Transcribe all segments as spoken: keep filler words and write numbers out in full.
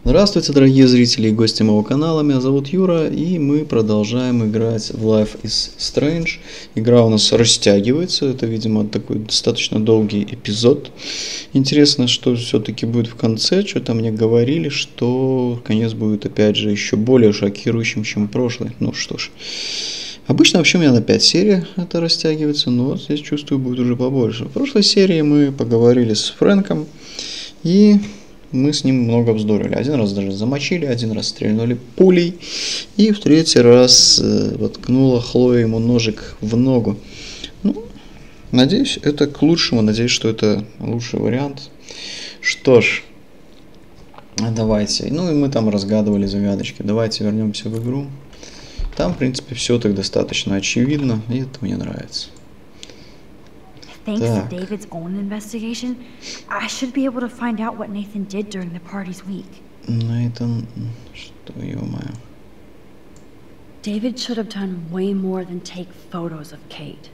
Здравствуйте, дорогие зрители и гости моего канала, меня зовут Юра, и мы продолжаем играть в Life is Strange. Игра у нас растягивается, это, видимо, такой достаточно долгий эпизод. Интересно, что все-таки будет в конце, что-то мне говорили, что конец будет, опять же, еще более шокирующим, чем прошлый. Ну что ж, обычно вообще у меня на пять серий это растягивается, но вот здесь, чувствую, будет уже побольше. В прошлой серии мы поговорили с Фрэнком, и мы с ним много вздорили. Один раз даже замочили, один раз стрельнули пулей, и в третий раз э, воткнула Хлоя ему ножик в ногу. Ну, надеюсь, это к лучшему, надеюсь, что это лучший вариант. Что ж, давайте. Ну и мы там разгадывали загадочки. Давайте вернемся в игру. Там, в принципе, все так достаточно очевидно, и это мне нравится. Thanks to David's own investigation, I should be able to find out what Nathan did during the party's week. Nathan, что, ё-моё. David should have done way more than take photos of Kate.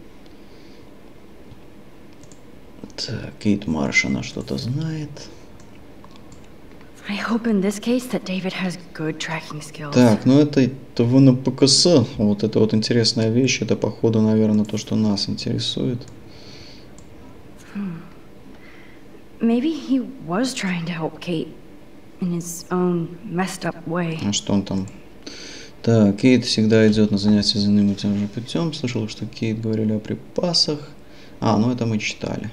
Так, Кейт Марш, она что-то знает. I hope in this case that David has good tracking skills. Так, ну это ТВ на ПКС, вот это вот интересная вещь, это походу, наверное, то, что нас интересует. Hmm. Maybe he was trying to help Kate in his own messed up way. А что он там? Так, Кейт всегда идет на занятия за иным и тем же путем. Слышал, что Кейт говорили о припасах. А, ну это мы читали.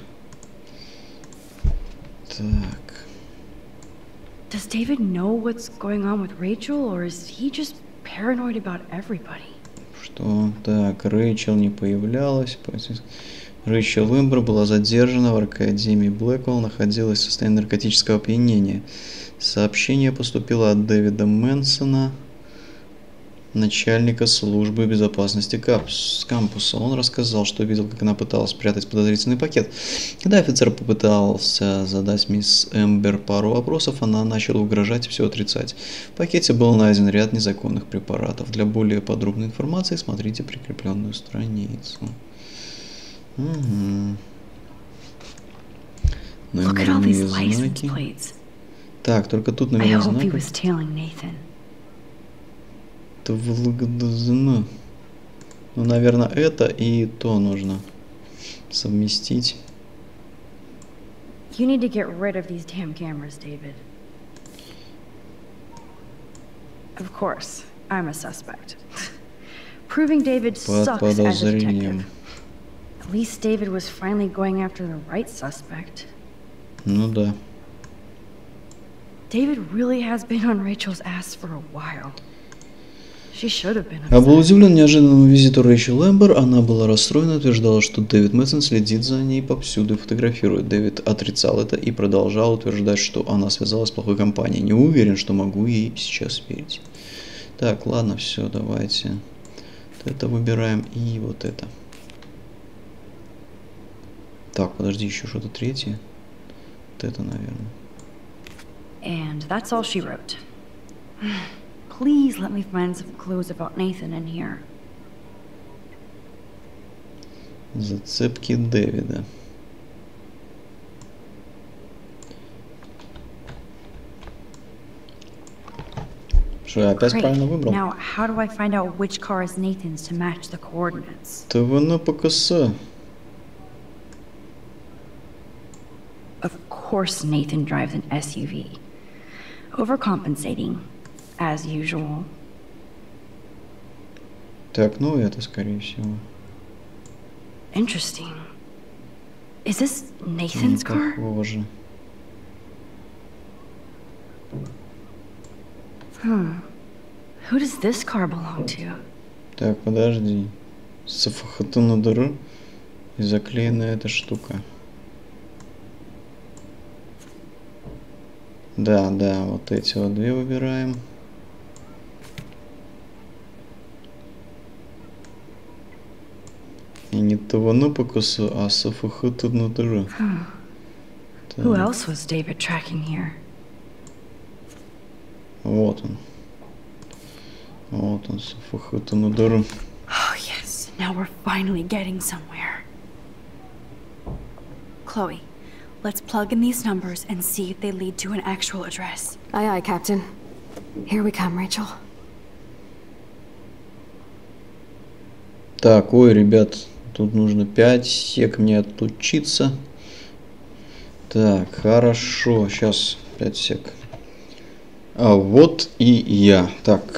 Так. Does David know what's going on with Rachel, or is he just paranoid about everybody? Что? Так, Рэйчел не появлялась. Рэйчел Эмбер была задержана в Академии Блэквелл, находилась в состоянии наркотического опьянения. Сообщение поступило от Дэвида Мэнсона, начальника службы безопасности кампуса. Он рассказал, что видел, как она пыталась спрятать подозрительный пакет. Когда офицер попытался задать мисс Эмбер пару вопросов, она начала угрожать и все отрицать. В пакете был найден ряд незаконных препаратов. Для более подробной информации смотрите прикрепленную страницу. Угу. Номерные знаки. Так, только тут номерные знаки. Ну, наверное, это и то нужно совместить. You need to get rid of these damn cameras, David. Of course, I'm a suspect. Proving David sucks as a detective. At least David was finally going after the right suspect. Ну да. David really has been on Rachel's ass for a while. She should have been upset. Я был удивлен неожиданному визиту Рэйчел Эмбер. Она была расстроена и утверждала, что Дэвид Мэнсон следит за ней повсюду и фотографирует. Дэвид отрицал это и продолжал утверждать, что она связалась с плохой компанией. Не уверен, что могу ей сейчас верить. Так, ладно, все, давайте. Вот это выбираем и вот это. Так, подожди, еще что-то третье. Вот это, наверное. And that's all she wrote. Please let me find some clues about Nathan in here. Зацепки Дэвида. Что, я опять правильно выбрал? Now, how do I find out which car is Nathan's to match the coordinates? ТВ на ПКС. Of course Nathan drives an S U V. Overcompensating, as usual. Так, ну это скорее всего. Interesting. Is this Nathan's car? Похоже. Hmm. Who does this car belong to? Так, подожди. СФХТ на дыру и заклеена эта штука. Да, да, вот эти вот две выбираем. И не ТВ на ПКС, а СФХТ на дыру. Who else was David tracking here? Вот он. Вот он, СФХТ на дыру. Oh yes, now we're finally getting somewhere. Chloe, Let's plug in these numbers and see if they lead to an actual address. Aye, aye, Captain. Here we come, Rachel. Так, ой, ребят, тут нужно пять сек мне отлучиться. Так, хорошо, сейчас пять сек. А вот и я. Так.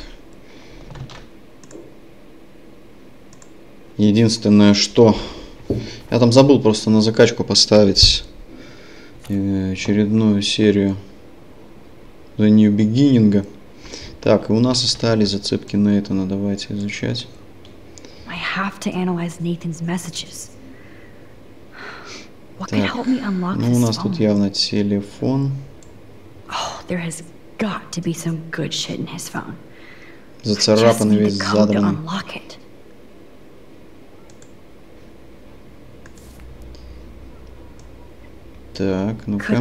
Единственное, что... Я там забыл просто на закачку поставить очередную серию The New Beginning. Так, и у нас остались зацепки Нейтана. Давайте изучать. I have to analyze Nathan's messages. What can help me unlock ну, у нас this тут phone? явно телефон. Oh, there has got to be some good shit in his phone. Зацарапанный, весь задранный. Так, ну-ка.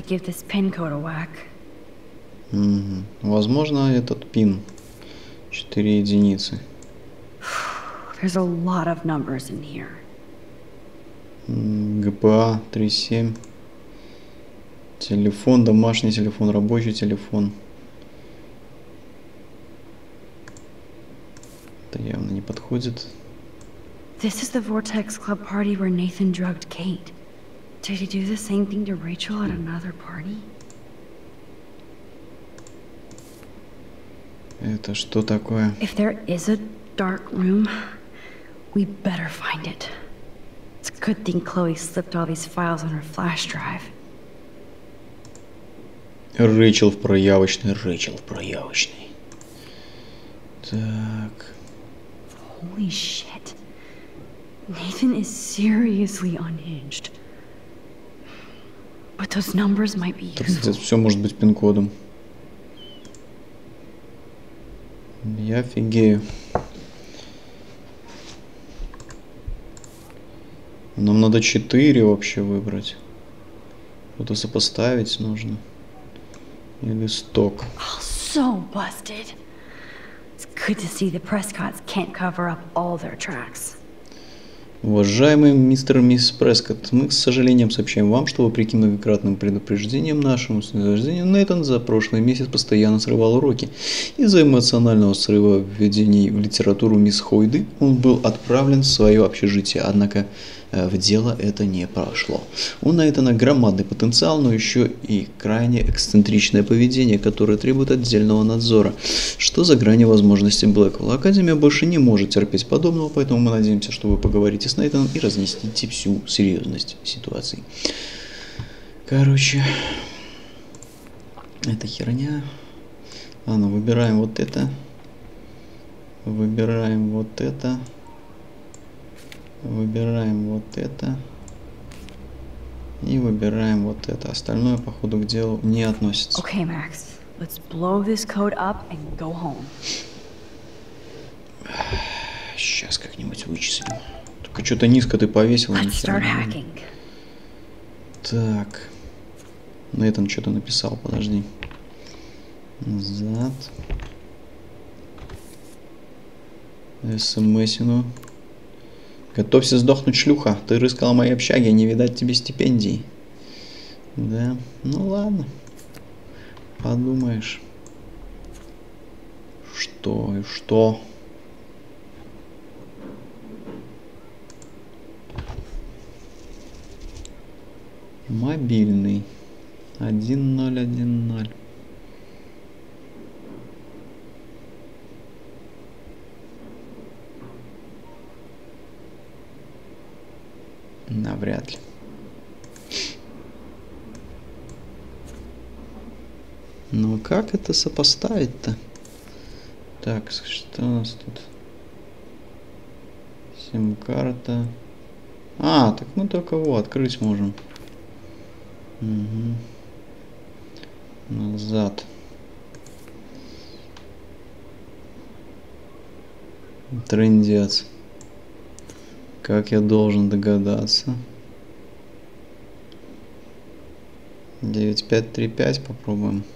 Угу. Возможно, этот пин. Четыре единицы. There's a lot of numbers in here. ГПА три семь. Телефон, домашний телефон, рабочий телефон. Это явно не подходит. This is the Vortex Club party where Nathan drugged Kate. Did he do the same thing to Rachel at another party? Это что такое? If there is a dark room, we better find it. It's a good thing Chloe slipped all these files on her flash drive. Рэйчел в проявочной, Рэйчел в проявочной. Так. Holy shit. Nathan is seriously unhinged. But those numbers might be useful. Все может быть пин-кодом. Я офигею. Нам надо четыре вообще выбрать. Что-то сопоставить нужно. Или сток. Oh, so busted. It's good to see the Prescotts can't cover up all their tracks. Уважаемый мистер и мисс Прескотт, мы с сожалением сообщаем вам, что вопреки многократным предупреждениям нашему снисхождению, Нейтан за прошлый месяц постоянно срывал уроки. Из-за эмоционального срыва введений в литературу мисс Хойды он был отправлен в свое общежитие, однако в дело это не прошло. У Нейтана громадный потенциал, но еще и крайне эксцентричное поведение, которое требует отдельного надзора, что за гранью возможностей Блэквелл. Академия больше не может терпеть подобного, поэтому мы надеемся, что вы поговорите с Нейтаном и разнесите всю серьезность ситуации. Короче, это херня. Ладно, выбираем вот это. Выбираем вот это. Выбираем вот это. И выбираем вот это. Остальное, по ходу к делу, не относится. Okay, Max. Let's blow this code up and go home. Сейчас как-нибудь вычислим. Только что-то низко ты повесил. Let's start hacking. Так. Нейтан что-то написал, подожди. Назад. СМСину. Готовься сдохнуть, шлюха. Ты рыскала в моей общаге, не видать тебе стипендий. Да, ну ладно. Подумаешь. Что и что? Мобильный. один ноль один ноль. Навряд ли. Ну как это сопоставить-то? Так, что у нас тут? Сим-карта. А, так мы только его открыть можем. Угу. Назад. Трындец. Как я должен догадаться? девять пять три пять попробуем.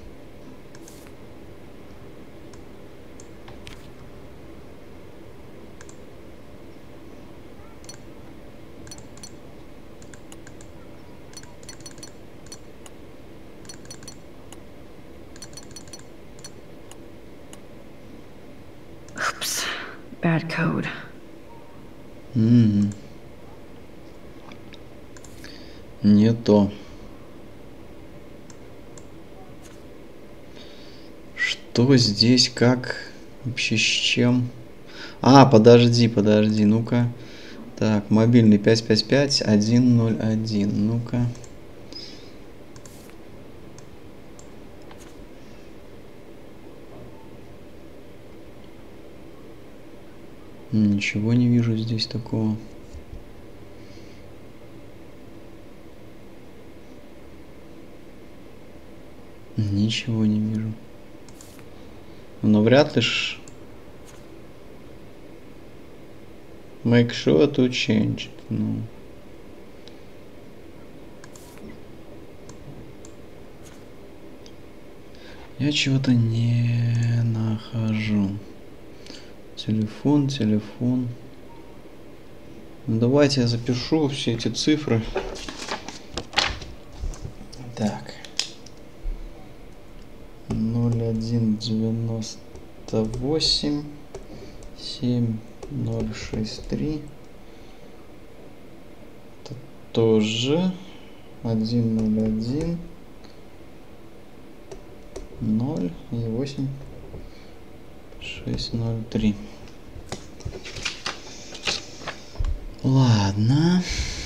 bad code. Mm-hmm. Не то. Что здесь, как, вообще с чем? А, подожди, подожди, ну-ка. Так, мобильный пять пять пять один ноль один, ну-ка. Ничего не вижу здесь такого. Ничего не вижу. Но вряд ли ж... Make sure to change. Ну. Я чего-то не нахожу. Телефон, телефон. Ну, давайте я запишу все эти цифры. Так. ноль один девяносто восемь семь ноль шесть три. Это тоже один ноль один ноль и восемь шесть ноль три. Ладно.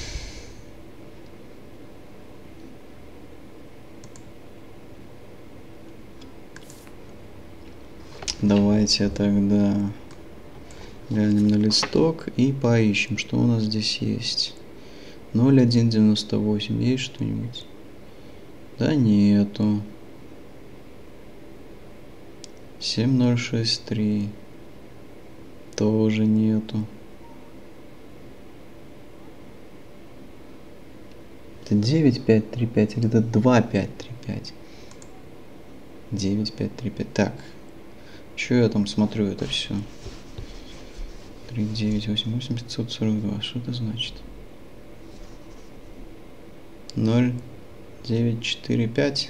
Давайте тогда глянем на листок и поищем, что у нас здесь есть. ноль один девяносто восемь. Есть что-нибудь? Да нету. семь ноль шесть три. Тоже нету. Это девять пять три пять или это два пять три пять? девять пять три пять. Так. Что я там смотрю это все? три девять восемь восемь пятьсот сорок два. Что это значит? ноль девять четыре пять.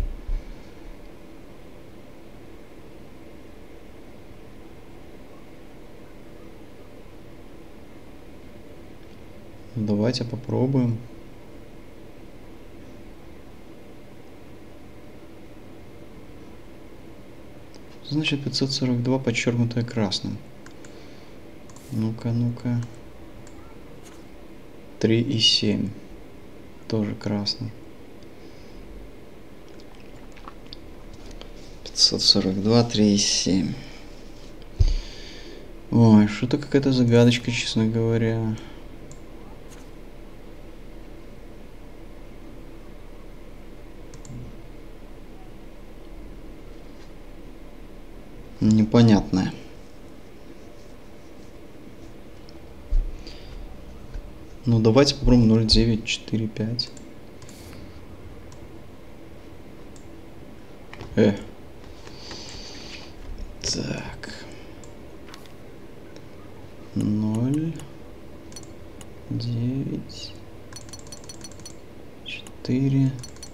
Давайте попробуем. Значит, пятьсот сорок два подчеркнутое красным. Ну-ка, ну-ка. три и семь. Тоже красный. пятьсот сорок два, три и семь. Ой, что-то какая-то загадочка, честно говоря. Непонятное. Ну давайте попробуем ноль девять четыре пять. Э. Так. ноль девять четыре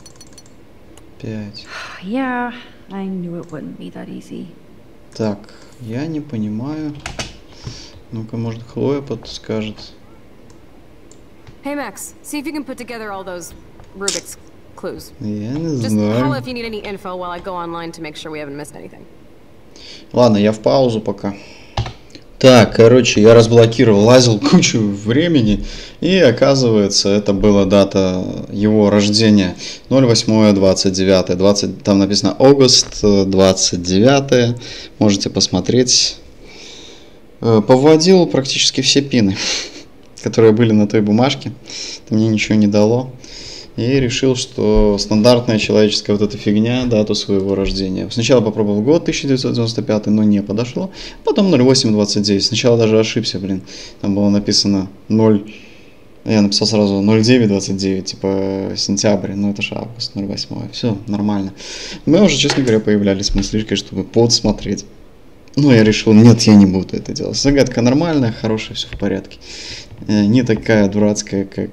пять. Yeah, I knew it wouldn't be that easy. Так, я не понимаю. Ну-ка, может, Хлоя подскажет. Hey Max, see if you can put together all those Rubik's clues. Я не Just знаю. holla if you need any info while I go online to make sure we haven't missed anything. Ладно, я в паузу пока. Так, короче, я разблокировал, лазил кучу времени, и оказывается, это была дата его рождения. ноль восемь двадцать девять, двадцать, там написано август двадцать девятое, можете посмотреть. Повводил практически все пины, которые были на той бумажке, это мне ничего не дало. И решил, что стандартная человеческая вот эта фигня, дату своего рождения. Сначала попробовал год тысяча девятьсот девяносто пятый, но не подошло. Потом ноль восемь двадцать девять. Сначала даже ошибся, блин. Там было написано ноль. Я написал сразу ноль девять двадцать девять, типа сентябрь. Ну это же август, ноль восемь. Все нормально. Мы уже, честно говоря, появлялись с мыслишкой, чтобы подсмотреть. Но я решил, нет, я не буду это делать. Загадка нормальная, хорошая, все в порядке. Не такая дурацкая, как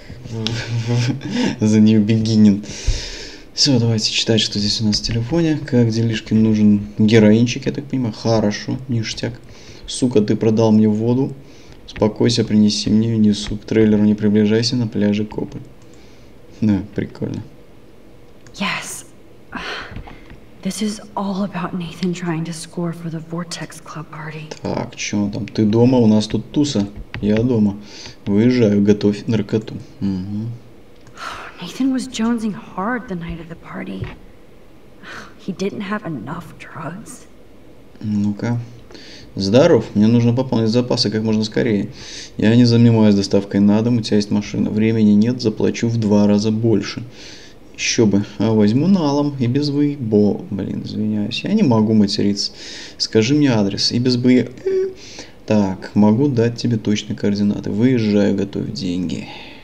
The New Beginning. Все, давайте читать, что здесь у нас в телефоне. Как делишки, нужен героинчик, я так понимаю. Хорошо, ништяк. Сука, ты продал мне воду. Успокойся, принеси мне, несу. К трейлеру не приближайся, на пляже копы. Да, прикольно. Yes. This is all about Nathan trying to score for the Vortex Club party. Так, чё там? Ты дома? У нас тут туса. Я дома. Выезжаю, готовь наркоту. Угу. Nathan was jonesing hard the night of the party. He didn't have enough drugs. Ну-ка. Здоров, мне нужно пополнить запасы как можно скорее. Я не занимаюсь доставкой на дом, у тебя есть машина. Времени нет, заплачу в два раза больше. Еще бы, а возьму налом и без вы... Бо... Блин, извиняюсь, я не могу материться. Скажи мне адрес и без бы... Так, могу дать тебе точные координаты. Выезжаю, готовь деньги.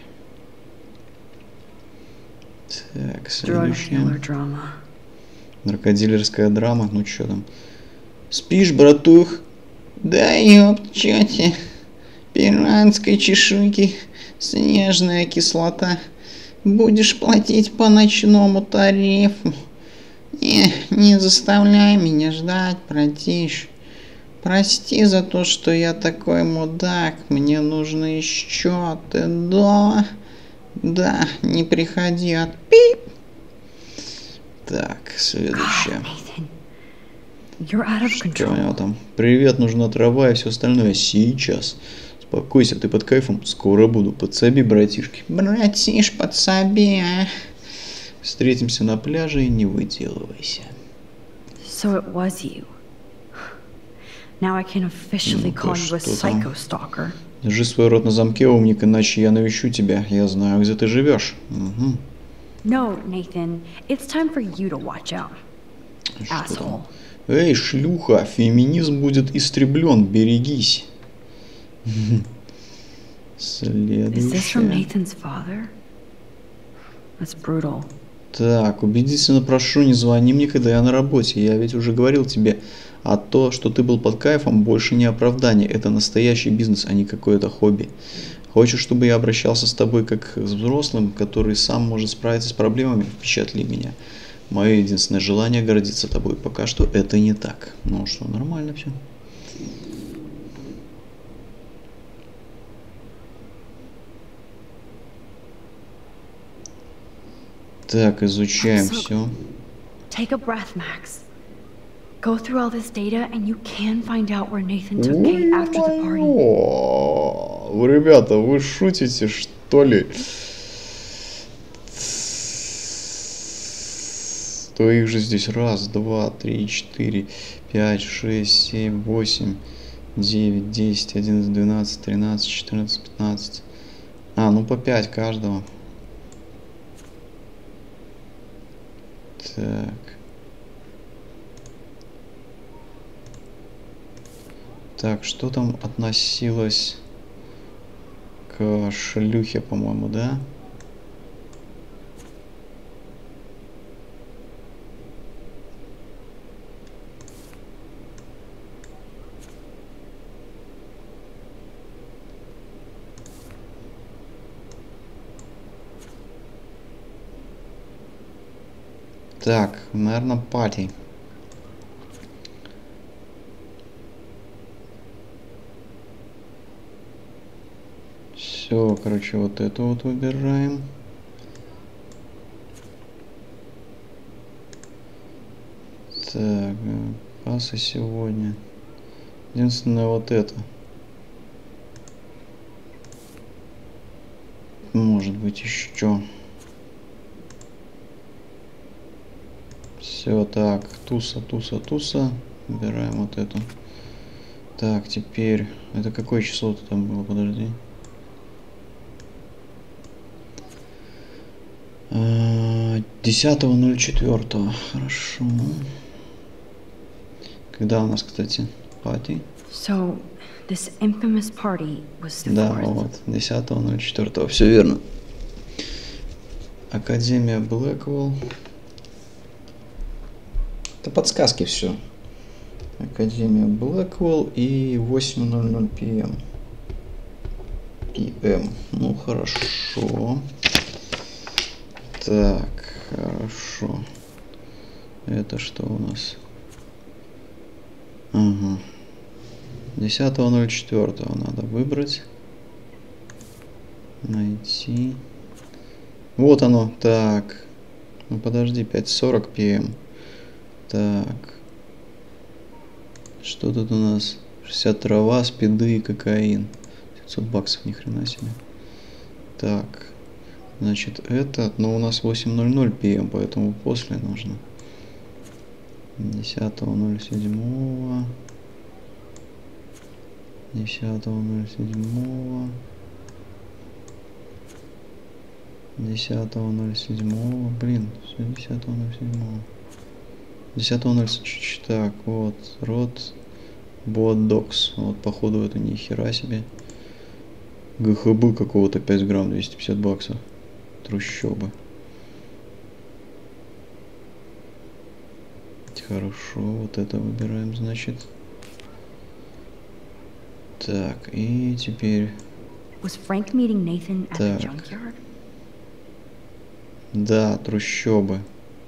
Так, следующее. Наркодилерская драма, ну что там? Спишь, братух? Да ёпт, чё тебе? Пиранской чешуйки, снежная кислота. Будешь платить по ночному тарифу. Не, не заставляй меня ждать, братиш. Прости за то, что я такой мудак. Мне нужны счеты. Да, да, не приходи от пип. Так, следующее. Что у него там? Привет, нужна трава и все остальное. Сейчас. Успокойся, ты под кайфом? Скоро буду. Подсоби, братишки. Братиш, подсоби, а. Встретимся на пляже и не выделывайся. So it was you. Now I can officially call you a psycho stalker. Держи свой рот на замке, умник, иначе я навещу тебя. Я знаю, где ты живешь. Угу. No, Nathan. It's time for you to watch out. Asshole. Эй, шлюха, феминизм будет истреблен, берегись. Следующее. Так, убедительно прошу, не звони мне, когда я на работе. Я ведь уже говорил тебе, а то, что ты был под кайфом, больше не оправдание. Это настоящий бизнес, а не какое-то хобби. Хочешь, чтобы я обращался с тобой как с взрослым, который сам может справиться с проблемами? Впечатли меня. Мое единственное желание гордиться тобой. Пока что это не так. Ну что, нормально все. Так, изучаем все. Take a breath, Max. Go through all this data, and you can find out where Nathan took Kate after the party. Вы, ребята, вы шутите, что ли? То их же здесь раз, два, три, четыре, пять, шесть, семь, восемь, девять, десять, одиннадцать, двенадцать, тринадцать, четырнадцать, пятнадцать. А, ну по пять каждого. Так. Так, что там относилось к шлюхе, по-моему, да? Так, наверное, пати. Все, короче, вот это вот выбираем. Так, пасы сегодня. Единственное, вот это. Может быть, еще. Все, так, туса, туса, туса. Выбираем вот эту. Так, теперь... Это какое число-то там было? Подожди. десятого ноль четвёртого. Хорошо. Когда у нас, кстати, пати? So, this infamous party was the Да, fourth. вот, десятого ноль четвёртого. Все верно. Академия Блэквелл. Это подсказки все. Академия Блэквелл и восемь ноль ноль пи эм. пи эм. Ну, хорошо. Так, хорошо. Это что у нас? Ага. десятого ноль четвёртого надо выбрать. Найти. Вот оно. Так. Ну подожди, пять сорок пи эм. Так. Что тут у нас? шестьдесят трава, спиды и кокаин. пятьсот баксов, ни хрена себе. Так. Значит, это, но у нас восемь ноль ноль пи эм, поэтому после нужно. десятого ноль седьмого. десятого ноль седьмого. десятого ноль седьмого. Блин, все десятого ноль седьмого. десятого ноль седьмого. Так, вот, рот. Бодокс. Вот, походу, это ни хера себе. ГХБ какого-то пять грамм, двести пятьдесят баксов. Трущобы. Хорошо, вот это выбираем, значит. Так, и теперь... Was Frank meeting Nathan at the Так. junkyard? Да, трущобы.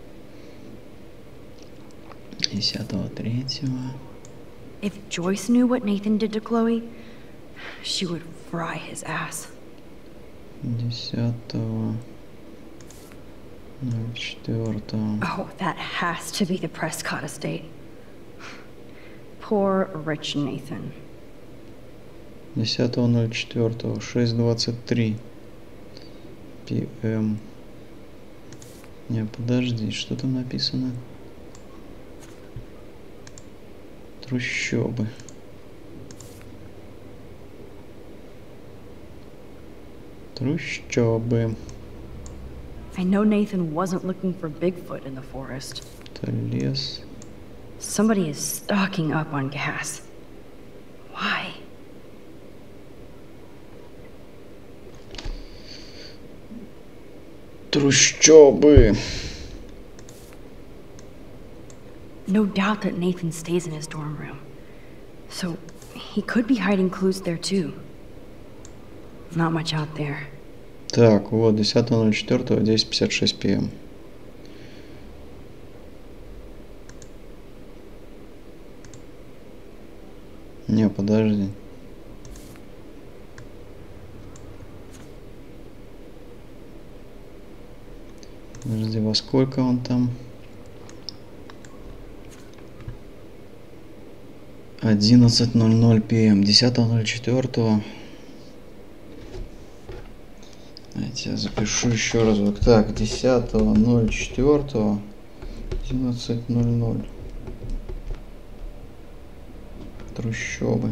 десятого третьего. If Joyce knew what Nathan did to Chloe, she would fry his ass. десятого ноль четвёртого. Oh, that has to be the Prescott estate. Poor rich Nathan. десятого ноль четвёртого. шесть двадцать три пи эм. Не, подожди, что там написано? Трущобы. Трущобы. I know Nathan wasn't looking for Bigfoot in the forest. Это лес. Somebody is stocking up on gas. Why? Трущобы. No doubt that Nathan stays in his dorm room. So, he could be hiding clues there too. Not much out there. Так, вот, десятого ноль четвёртого, десять пятьдесят шесть пи эм. Не, подожди. Подожди, во сколько он там? одиннадцать ноль ноль пи эм, десятого ноль четвёртого. Давайте я запишу еще разок. Так, десятого ноль четвёртого, одиннадцать ноль ноль. Трущобы.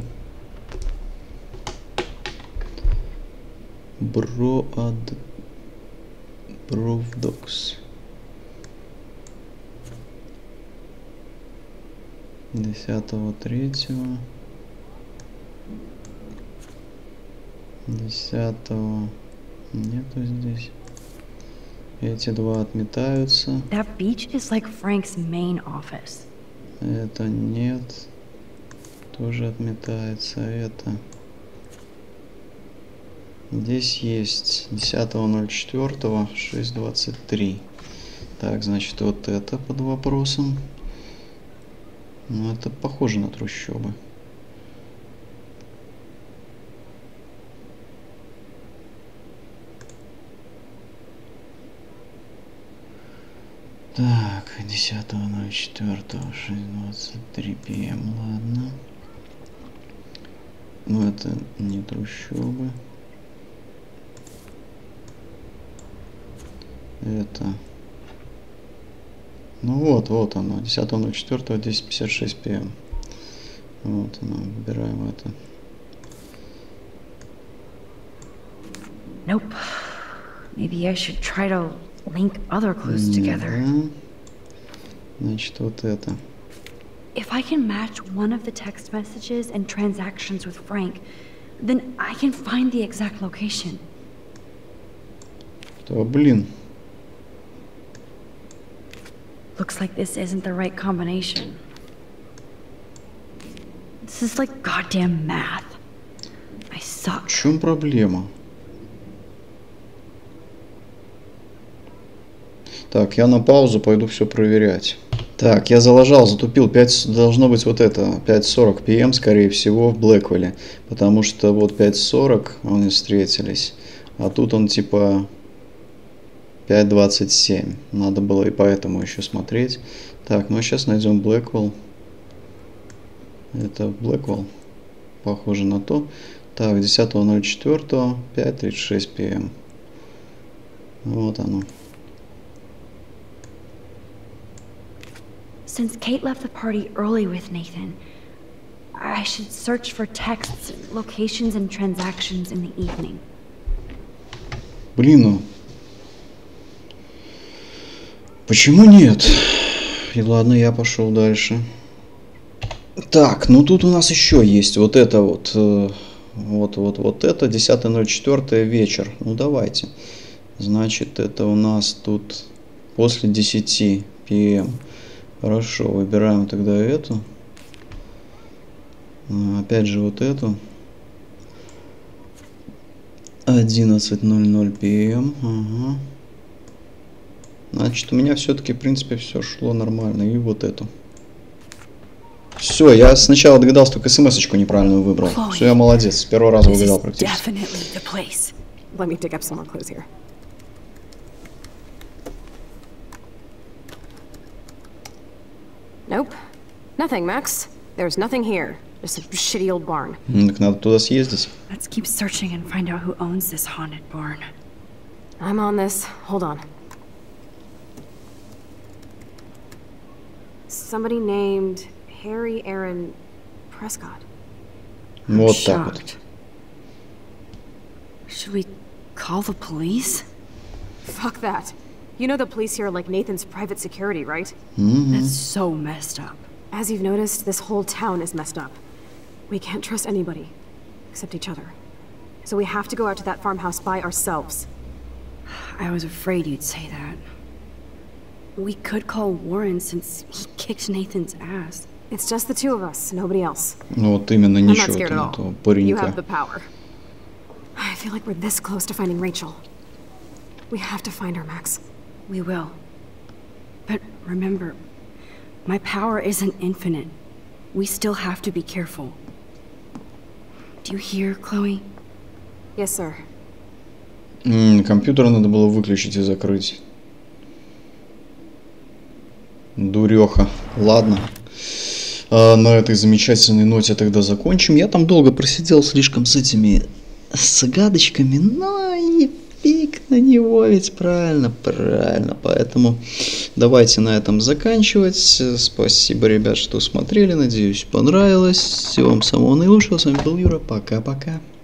Броад... Бровдокс. Десятого третьего. Десятого. Нету здесь. Эти два отметаются. That beach is like Frank's main office. Это нет. Тоже отметается. Это. Здесь есть десятого ноль четвёртого, шесть двадцать три. Так, значит, вот это под вопросом. Ну, это похоже на трущобы. Так, десятого ноль четвёртого, шесть двадцать три пи эм, ладно. Но это не трущобы. Это... Ну вот, вот оно, десятого ноль четвёртого, десять пятьдесят шесть пи эм. Вот оно, выбираем это. Nope. Maybe I should try to link other clues together. Да. Значит, вот это. If I can match one of the text messages and transactions with Frank, then I can find the exact location. Да, блин. Looks like this isn't the right combination. This is like goddamn math. I В suck. чем проблема? Так, я на паузу пойду все проверять. Так, я залажал, затупил. пять должно быть вот это. пять сорок пи эм, скорее всего, в Блэквелле. Потому что вот пять сорок они встретились. А тут он типа пять двадцать семь. Надо было и поэтому еще смотреть. Так, ну а сейчас найдем Блэквелл. Это Блэквелл. Похоже на то. Так, десятого ноль четвёртого, пять тридцать шесть пи эм. Вот оно. Since Kate left the party early with Nathan, I should search for texts, locations, and transactions in the evening. Блин, ну... Почему нет? И ладно, я пошел дальше. Так, ну тут у нас еще есть вот это вот... Вот, вот, вот это, десятое ноль четвёртое вечер. Ну давайте. Значит, это у нас тут после десяти пи эм. Хорошо, выбираем тогда эту. Опять же вот эту. одиннадцать ноль ноль пи эм. Ага. Значит, у меня все-таки, в принципе, все шло нормально. И вот эту. Все, я сначала догадался, только смс-очку неправильную выбрал. Все, я молодец, с первого раза угадал практически. Nope. Nothing, Max. There's nothing here. Just a shitty old barn. Ну, так надо туда съездить. Let's keep searching and find out who owns this haunted barn. I'm on this. Hold on. Somebody named Harry Aaron Prescott. Вот так вот. Should we call the police? Fuck that. You know the police here are like Nathan's private security, right? Mm-hmm. That's so messed up. As you've noticed, this whole town is messed up. We can't trust anybody, except each other. So we have to go out to that farmhouse by ourselves. I was afraid you'd say that. We could call Warren since he kicked Nathan's ass. It's just the two of us, nobody else. Ну вот именно ничего там этого паренька. You have the power. I feel like we're this close to finding Rachel. We have to find her, Max. We will. But remember, my power isn't infinite. We still have to be careful. Do you hear, Chloe? Yes, sir. М-м, компьютер надо было выключить и закрыть. Дуреха. Ладно. А, на этой замечательной ноте тогда закончим. Я там долго просидел слишком с этими загадочками, но и фиг на него, ведь правильно, правильно. Поэтому давайте на этом заканчивать. Спасибо, ребят, что смотрели. Надеюсь, понравилось. Всего вам самого наилучшего. С вами был Юра. Пока-пока.